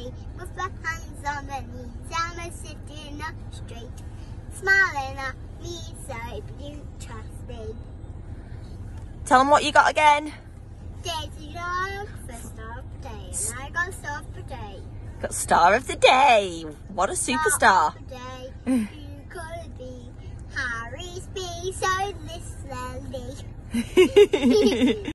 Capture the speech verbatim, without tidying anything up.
me with my hands on my knees. I'm sitting up straight, smiling at me, so you trust me. Tell them what you got again. Daisy dog for star of the day, and I got star of the day. Got star of the day. What a superstar. Star of the day, you could be Harry's bee, so this lady.